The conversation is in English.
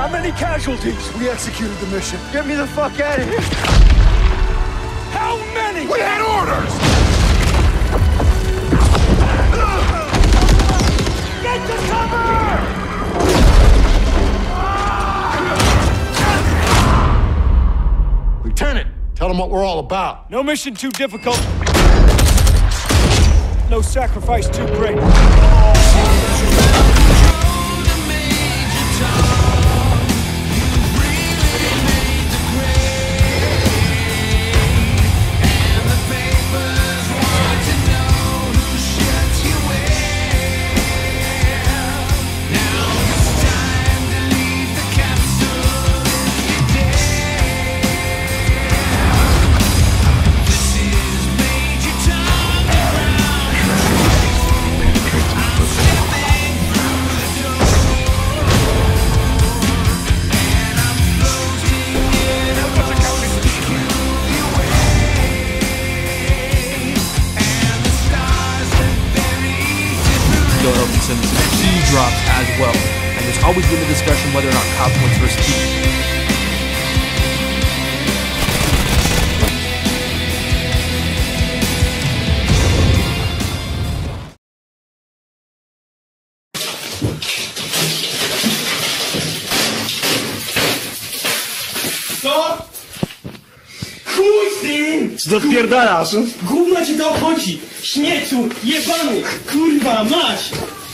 How many casualties? We executed the mission. Get me the fuck out of here. How many? We had orders! Get to cover! Lieutenant, tell them what we're all about. No mission too difficult. No sacrifice too great. Some key drops as well, and there's always been a discussion whether or not cop points versus key. Co? Chuj z tym! Co to odpierdalasz? Gówno ci to obchodzi! Śmiecu! Jebany! Kurwa, mać!